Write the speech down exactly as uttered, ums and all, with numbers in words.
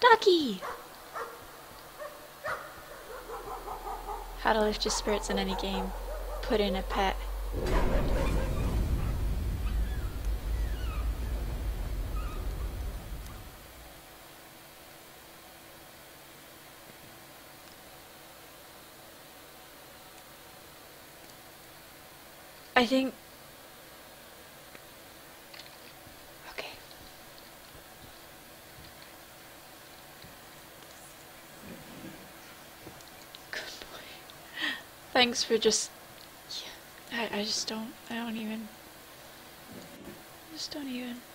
Ducky! How to lift your spirits in any game. Put in a pet. I think... Okay. Good boy. Thanks for just... Yeah, I, I just don't... I don't even... I just don't even...